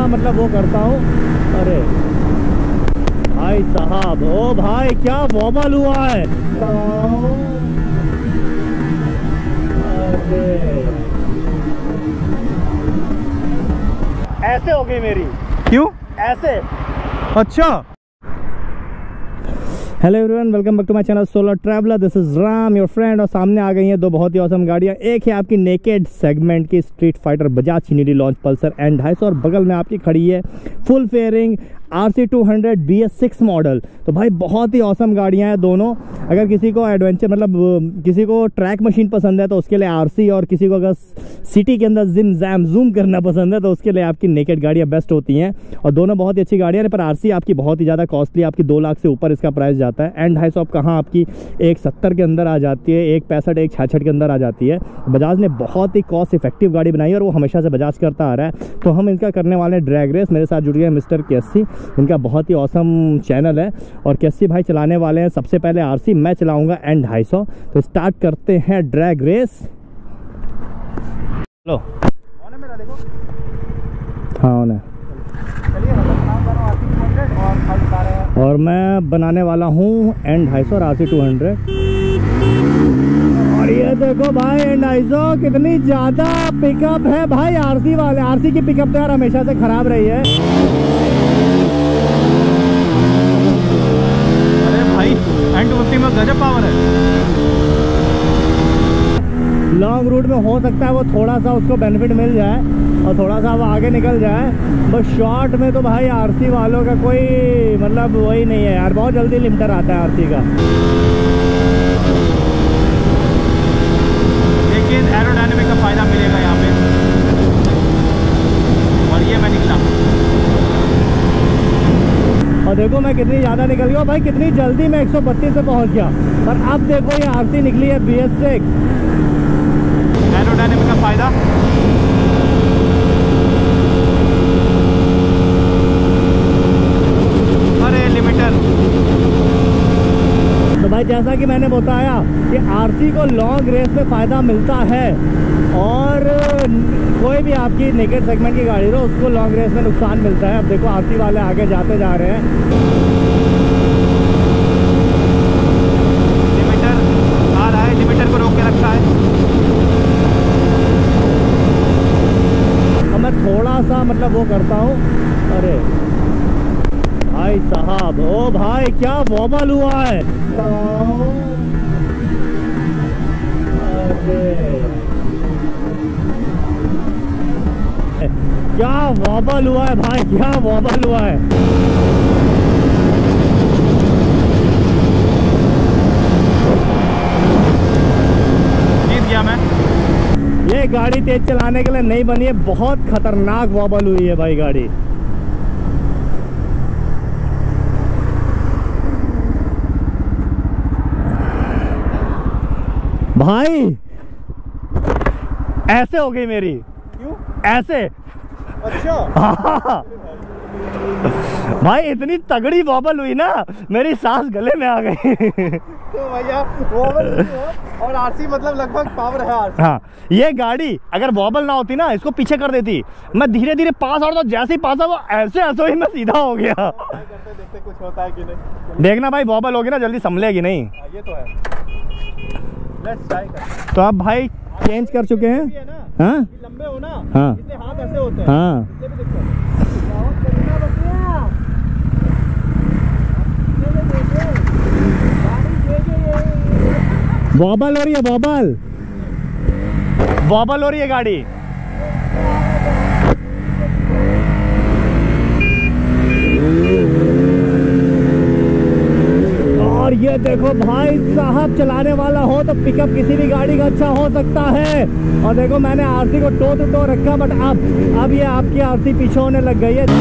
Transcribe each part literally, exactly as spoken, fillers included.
सा मतलब वो करता हूँ। अरे भाई साहब, ओ भाई क्या वॉबल हुआ है। ऐसे हो गई मेरी। क्यों ऐसे? अच्छा। Hello everyone, welcome back to my channel solo traveller. This is Ram your friend. और सामने आ गई हैं दो बहुत ही औसम गाड़ियाँ। एक है आपकी नेकेड सेगमेंट की स्ट्रीट फाइटर बजाज चिनिडी लॉन्च पल्सर एन ढाई सौ, और बगल में आपकी खड़ी है full fairing R C two hundred B S six model. तो भाई बहुत ही औसम गाड़ियाँ हैं दोनों। अगर किसी को एडवेंचर मतलब किसी को ट्रैक मशीन पसंद है तो उसके लिए आर सी, और किसी को अगर सिटी के अंदर जिम जैम जूम करना पसंद है तो उसके लिए आपकी नेकेड गाड़ियाँ बेस्ट होती हैं। और दोनों बहुत ही अच्छी गाड़ियाँ हैं, पर आर सी आपकी बहुत ही ज़्यादा कॉस्टली, आपकी दो लाख से ऊपर इसका प्राइस जाता है। एन ढाई सौ आप कहाँ आपकी एक सत्तर के अंदर आ जाती है, एक पैंसठ एक छियासठ के अंदर आ जाती है। बजाज ने बहुत ही कॉस्ट इफेक्टिव गाड़ी बनाई है और वो हमेशा से बजाज करता आ रहा है। तो हम इनका करने वाले हैं ड्रैग रेस। मेरे साथ जुड़ गए मिस्टर केसी, इनका बहुत ही ऑसम चैनल है। और केसी भाई चलाने वाले हैं सबसे पहले आर सी, मैं चलाऊंगा एन ढाई सौ। तो स्टार्ट करते हैं ड्रैग रेस। लो मेरा देखो। हाँ ऑन है। और मैं बनाने वाला हूँ एन ढाई सौ और आर सी टू हंड्रेड। और ये देखो भाई एन ढाई सौ कितनी ज़्यादा पिकअप है भाई। आरसी वाले आरसी की पिकअप तो यार हमेशा से ख़राब रही है। अरे भाई एन टू फिफ्टी में गजब पावर है। लॉन्ग रूट में हो सकता है वो थोड़ा सा उसको बेनिफिट मिल जाए और थोड़ा सा वो आगे निकल जाए, बस शॉर्ट में तो भाई आरसी वालों का कोई मतलब वही नहीं है यार। बहुत जल्दी लिमिटर आता है आरसी का। लेकिन एरोडायनेमिक का फायदा मिलेगा यहाँ पे। और ये मैं निकला, और देखो मैं कितनी ज़्यादा निकल गया भाई, कितनी जल्दी मैं एक सौ बत्तीस पे पहुँच गया। और अब देखो ये आरसी निकली है बी एस सिक्स। एरोडायनेमिक का फायदा। अरे लिमिटर। तो भाई जैसा कि मैंने बताया कि आरसी को लॉन्ग रेस में फ़ायदा मिलता है, और कोई भी आपकी नेकेड सेगमेंट की गाड़ी हो उसको लॉन्ग रेस में नुकसान मिलता है। अब देखो आरसी वाले आगे जाते जा रहे हैं। लिमिटर आ रहा है, लिमिटर को रोक के रखा है। और मैं थोड़ा सा मतलब वो करता हूँ। अरे भाई साहब, ओ भाई क्या वॉबल हुआ है। क्या वॉबल हुआ है भाई, क्या वॉबल हुआ है। जीत गया मैं। ये गाड़ी तेज चलाने के लिए नहीं बनी है, बहुत खतरनाक वॉबल हुई है भाई गाड़ी। भाई ऐसे हो गई मेरी। क्यों? ऐसे। अच्छा। भाई इतनी तगड़ी वॉबल हुई ना, मेरी सांस गले में आ गई। तो भैया वॉबल और आरसी मतलब लगभग पावर है आरसी। हाँ, ये गाड़ी अगर वॉबल ना होती ना, इसको पीछे कर देती, मैं धीरे धीरे पास आउट, तो जैसे ही पास आउट वो ऐसे ऐसे ही मैं सीधा हो गया। करते देखते कुछ होता है कि नहीं। देखना भाई वॉबल होगी ना जल्दी संभलेगी नहीं। ये तो है। लेट्स ट्राई कर। तो अब भाई चेंज कर चुके हैं। हाँ लंबे हो ना, हाँ इतने हाथ ऐसे होते हैं। हाँ। वॉबल हो रही है, वॉबल वॉबल हो रही है गाड़ी। और ये देखो भाई साहब, चलाने वाला हो तो पिकअप किसी भी गाड़ी का अच्छा हो सकता है। और देखो मैंने आरसी को टो टू टो रखा, बट अब अब ये आपकी आरसी पीछे होने लग गई है।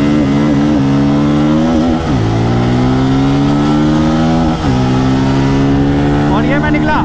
और ये मैं निकला।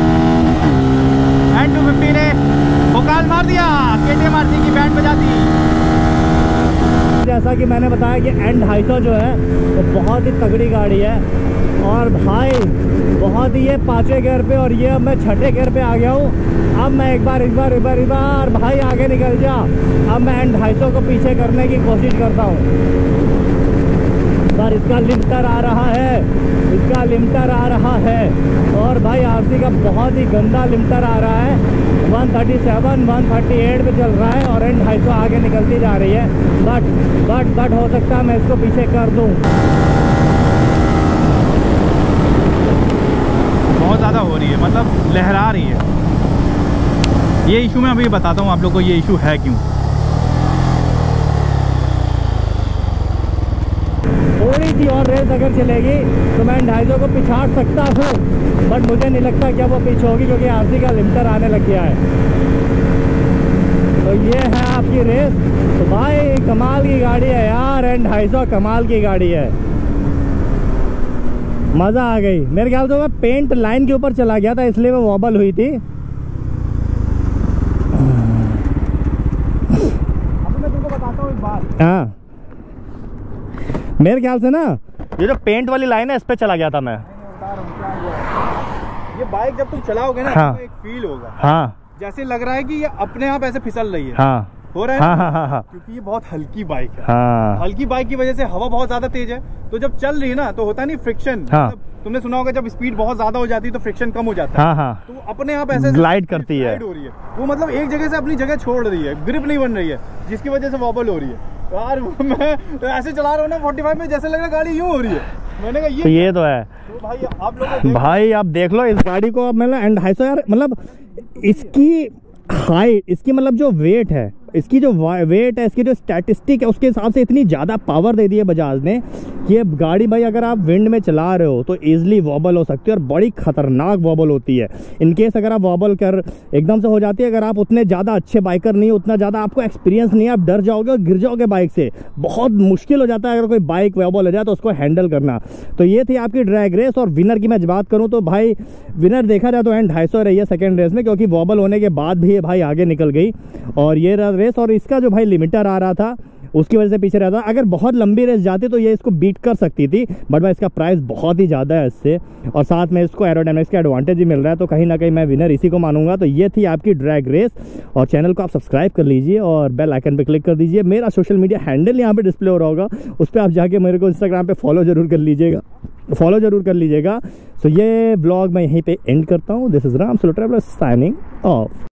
एन टू फिफ्टी ने भोकाल मार दिया, के टी एम आर सी की बैंड बजा दी। जैसा जैसा कि मैंने बताया कि एन ढाई सौ जो है वो तो बहुत ही तगड़ी गाड़ी है। और भाई बहुत ही ये पाँचवें गियर पे और ये अब मैं छठे गियर पे आ गया हूँ। अब मैं एक बार एक बार एक बार एक बार भाई आगे निकल जा। अब मैं एन ढाई सौ को पीछे करने की कोशिश करता हूँ। पर इसका लिमिटर आ रहा है, इसका लिमिटर आ रहा है और भाई आरसी का बहुत ही गंदा लिमिटर आ रहा है। एक सौ सैंतीस, एक सौ अड़तीस पे चल रहा है और एन ढाई सौ आगे निकलती जा रही है। बट बट बट हो सकता है मैं इसको पीछे कर दूं। बहुत ज़्यादा हो रही है, मतलब लहरा रही है। ये इशू मैं अभी बताता हूँ आप लोग को, ये इशू है क्यों। थोड़ी सी और रेस अगर चलेगी तो मैं ढाई सौ को पिछाड़ सकता हूँ, बट मुझे नहीं लगता क्या वो पीछे होगी क्योंकि आरसी का लिमिटर आने लग गया है। तो ये है आपकी रेस। तो भाई कमाल की गाड़ी है यार, एन ढाई सौ कमाल की गाड़ी है, मज़ा आ गई। मेरे ख्याल से मैं पेंट लाइन के ऊपर चला गया था इसलिए वो वॉबल हुई थी। अब मैं तुमको बताता हूँ एक बात। हाँ, मेरे ख्याल से ना ये जो पेंट वाली लाइन है इस पे चला गया था मैं। बता रहा हूँ क्या हुआ। ये बाइक जब तुम चलाओगे ना हाँ। तो एक फील होगा, हाँ जैसे लग रहा है कि ये अपने आप ऐसे फिसल रही है। हाँ हो रहा है हाँ ना? हाँ हाँ हाँ क्योंकि ये बहुत हल्की बाइक है। हाँ हल्की बाइक की वजह से हवा बहुत ज्यादा तेज है, तो जब चल रही है ना तो होता नहीं फ्रिक्शन। हाँ। मतलब तुमने सुना होगा जब स्पीड बहुत ज्यादा हो जाती है तो फ्रिक्शन कम हो जाता है। हाँ हाँ तो अपने आप ऐसे ग्लाइड करती है। ग्लाइड हो रही है वो, मतलब एक जगह से अपनी जगह छोड़ रही है, ग्रिप नहीं बन रही है, जिसकी वजह से वॉबल हो रही है। यार मैं ऐसे चला रहा हूँ ना पैंतालीस में, जैसे लग रहा है गाड़ी यूं हो रही है। मैंने कहा ये तो ये तो है तो भाई आप लोग भाई। आप देख लो इस गाड़ी को। अब मतलब एन ढाई सौ यार, मतलब इसकी हाइट, इसकी मतलब जो वेट है, इसकी जो वेट है, इसकी जो स्टैटिस्टिक है, उसके हिसाब से इतनी ज़्यादा पावर दे दी है बजाज ने कि ये गाड़ी भाई अगर आप विंड में चला रहे हो तो इजीली वॉबल हो सकती है और बड़ी खतरनाक वॉबल होती है। इन केस अगर आप वॉबल कर एकदम से हो जाती है, अगर आप उतने ज़्यादा अच्छे बाइकर नहीं, उतना ज़्यादा आपको एक्सपीरियंस नहीं है, आप डर जाओगे और गिर जाओगे बाइक से। बहुत मुश्किल हो जाता है अगर कोई बाइक वॉबल हो जाए तो उसको हैंडल करना। तो ये थी आपकी ड्रैग रेस। और विनर की मैं बात करूँ तो भाई विनर देखा जाए तो एन ढाई सौ रही है सेकेंड रेस में, क्योंकि वॉबल होने के बाद भी ये भाई आगे निकल गई। और ये रेस, और इसका जो भाई लिमिटर आ रहा था उसकी वजह से पीछे रहता। अगर बहुत लंबी रेस जाती तो ये इसको बीट कर सकती थी, बट भाई इसका प्राइस बहुत ही ज़्यादा है इससे, और साथ में इसको एरोडायनामिक्स का एडवांटेज भी मिल रहा है। तो कहीं ना कहीं मैं विनर इसी को मानूंगा। तो ये थी आपकी ड्रैग रेस। और चैनल को आप सब्सक्राइब कर लीजिए और बेल आइकन पे क्लिक कर दीजिए। मेरा सोशल मीडिया हैंडल यहाँ पे डिस्प्ले हो रहा होगा, उस पर आप जाके मेरे को इंस्टाग्राम पे फॉलो जरूर कर लीजिएगा फॉलो जरूर कर लीजिएगा। तो ये ब्लॉग मैं यहीं पे एंड करता हूँ। This is Ram solo traveller signing of.